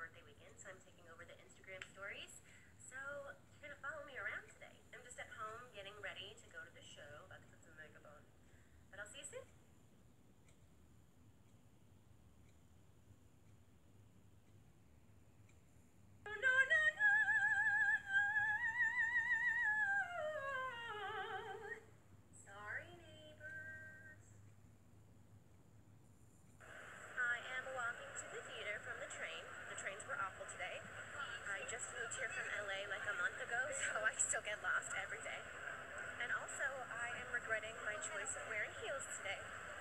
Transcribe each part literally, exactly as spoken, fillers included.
birthday weekend, so I'm taking over the Instagram stories. So you're gonna follow me around today. I'm just at home getting ready to go to the show, about to put some makeup on. But I'll see you soon. No, no, no, no, no. Sorry, neighbors. I am walking to the theater from the train. The trains were awful today. I just moved here from L A like a month ago, so I still get lost every day. And also, I am regretting my choice of wearing heels today.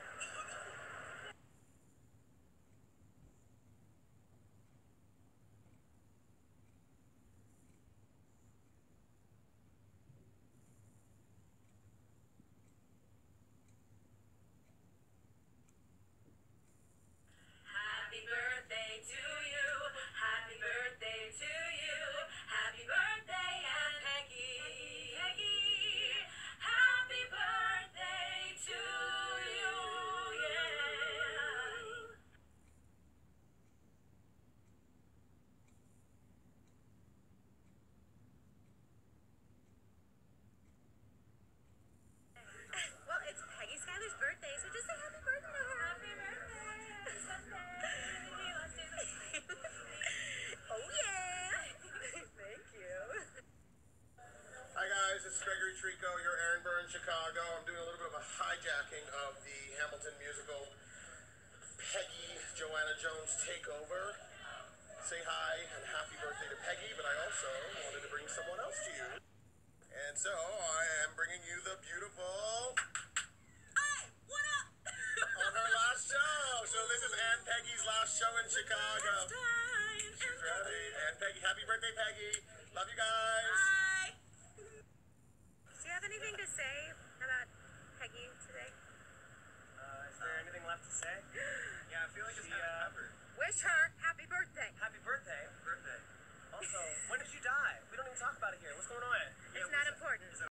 Happy birthday to you. Happy birthday to you. Happy birthday, Aunt Peggy. Peggy. Happy birthday to you. Yeah. Well, it's Peggy Skyler's birthday, so just say happy birthday to her. Happy birthday. Oh yeah! Thank you. Hi guys, this is Gregory Trico, your Aaron Burr in Chicago. I'm doing a little bit of a hijacking of the Hamilton musical Peggy Joanna Jones Takeover. Say hi and happy birthday to Peggy, but I also wanted to bring someone else to you. And so I am bringing you the beautiful Hey, what up? on her last show. So this is Aunt Peggy's last show in Chicago. Time. She's ready. Aunt Peggy, happy birthday, Peggy. Love you guys. Bye. Do you have anything to say about Peggy today? Uh, is there anything left to say? Yeah, I feel like it's She, kind uh, of covered. Wish her happy birthday. Happy birthday. Birthday. Also, when did you die? We don't even talk about it here. What's going on? It's not important.